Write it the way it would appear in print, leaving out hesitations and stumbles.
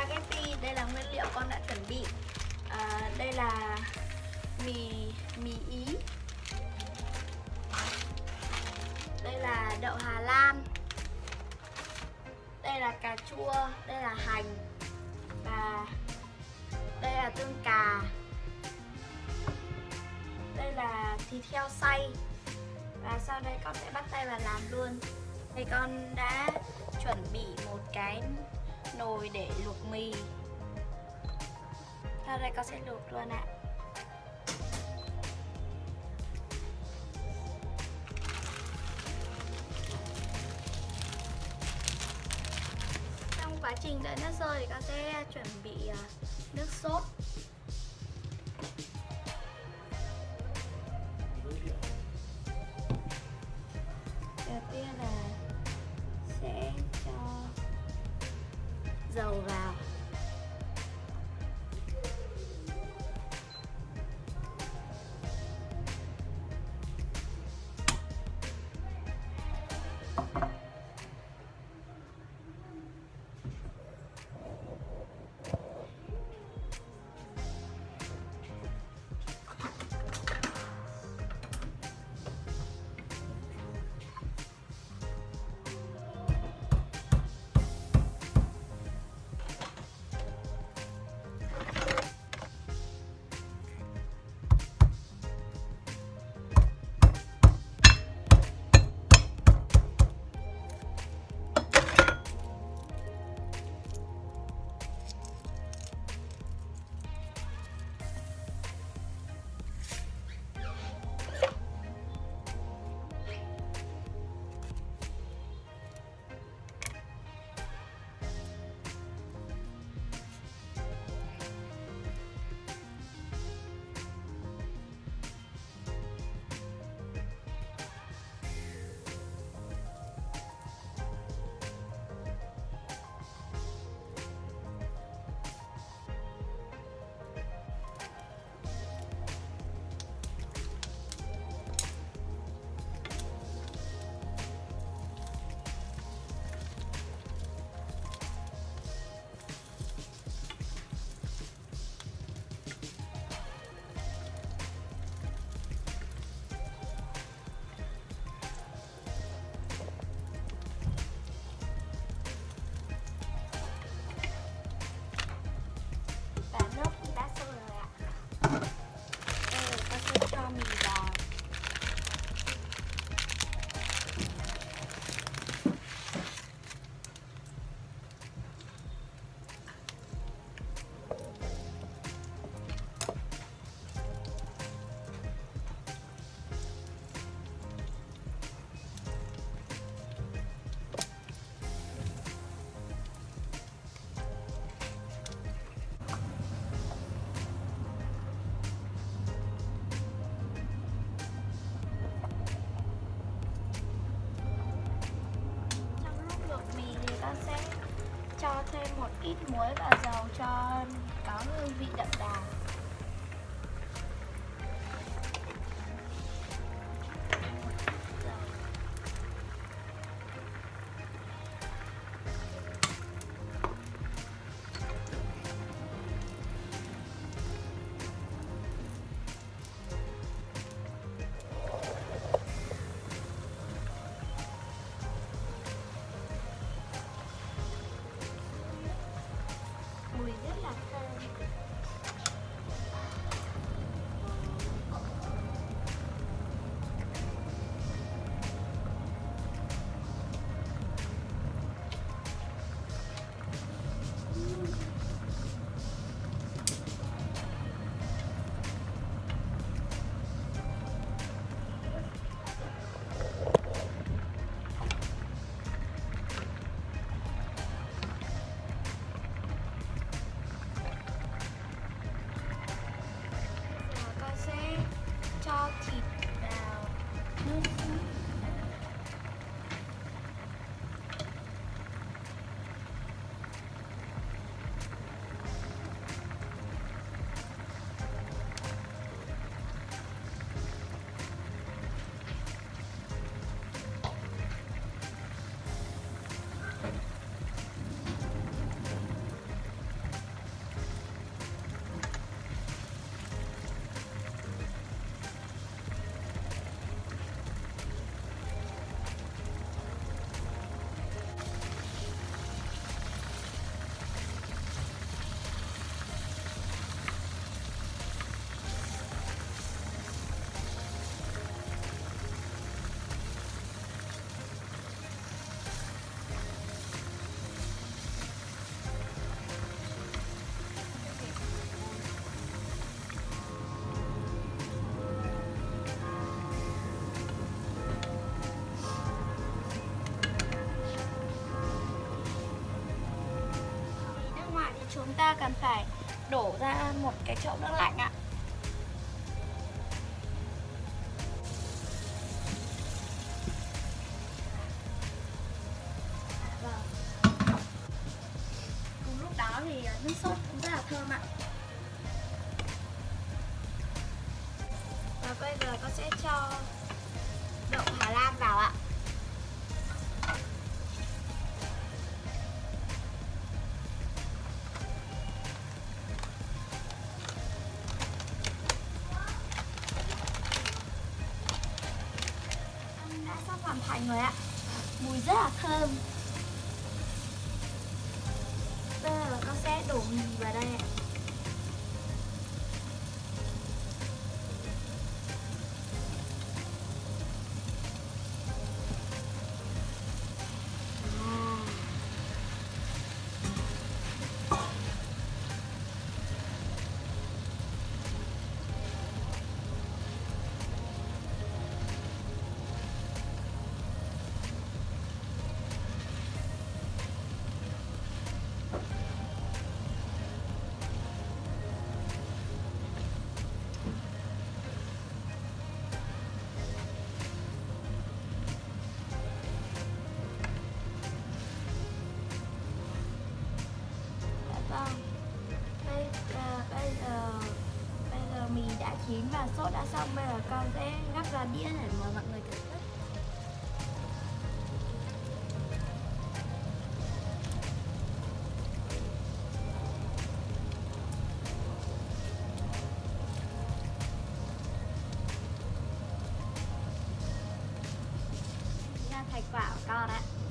spaghetti. Đây là nguyên liệu con đã chuẩn bị. Đây là mì Ý. Đây là đậu Hà Lan. Đây là cà chua, đây là hành. Và đây là tương cà. Đây là thịt heo xay. Và sau đây con sẽ bắt tay vào làm luôn. Đây con đã chuẩn bị một cái nồi để luộc mì. Sau đây con sẽ luộc luôn ạ. Trong quá trình đợi nước sôi thì con sẽ chuẩn bị nước sốt. Đầu tiên là sẽ cho dầu vào. Cho thêm một ít muối và dầu cho có hương vị đậm đà. Mùi rất là thơm. chúng ta cần phải đổ ra một cái chậu nước lạnh ạ. Cùng lúc đó thì nước sốt cũng rất là thơm ạ. Và bây giờ con sẽ cho đậu Hà Lan vào ạ. Ăn đã sắp hoàn thành rồi ạ. Mùi rất là thơm. Bây giờ con sẽ đổ mì vào đây ạ. Bây giờ mì đã chín và sốt đã xong. Bây giờ con sẽ gắp ra đĩa để mời mọi người thưởng thức. Đây là thành quả của con ạ.